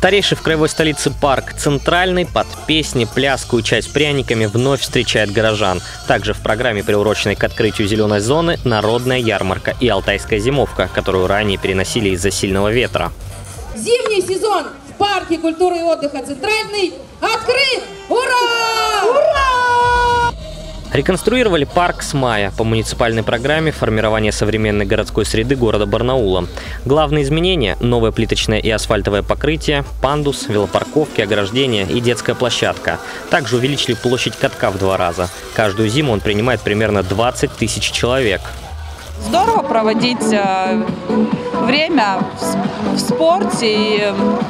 Старейший в краевой столице парк «Центральный» под песни, пляску и чай с пряниками вновь встречает горожан. Также в программе, приуроченной к открытию зеленой зоны, народная ярмарка и алтайская зимовка, которую ранее переносили из-за сильного ветра. Зимний сезон в парке культуры и отдыха «Центральный» открыт! Ура! Ура! Реконструировали парк с мая по муниципальной программе формирования современной городской среды города Барнаула. Главные изменения – новое плиточное и асфальтовое покрытие, пандус, велопарковки, ограждения и детская площадка. Также увеличили площадь катка в 2 раза. Каждую зиму он принимает примерно 20 тысяч человек. Здорово проводить время в спорте.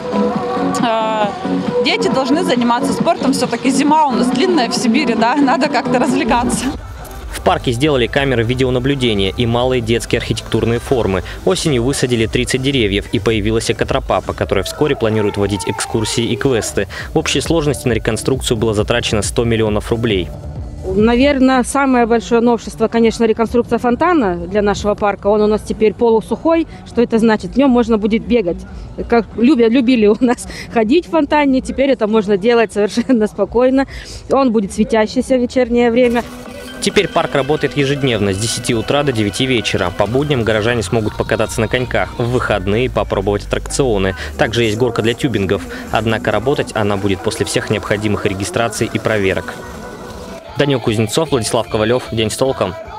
Дети должны заниматься спортом. Все-таки зима у нас длинная в Сибири, да? Надо как-то развлекаться. В парке сделали камеры видеонаблюдения и малые детские архитектурные формы. Осенью высадили 30 деревьев и появилась экотропа, по которой вскоре планируют водить экскурсии и квесты. В общей сложности на реконструкцию было затрачено 100 миллионов рублей. Наверное, самое большое новшество, конечно, реконструкция фонтана для нашего парка. Он у нас теперь полусухой. Что это значит? В нем можно будет бегать. Как любили у нас ходить в фонтане, теперь это можно делать совершенно спокойно. Он будет светящийся в вечернее время. Теперь парк работает ежедневно с 10 утра до 9 вечера. По будням горожане смогут покататься на коньках, в выходные попробовать аттракционы. Также есть горка для тюбингов. Однако работать она будет после всех необходимых регистраций и проверок. Данил Кузнецов, Владислав Ковалев. День с толком.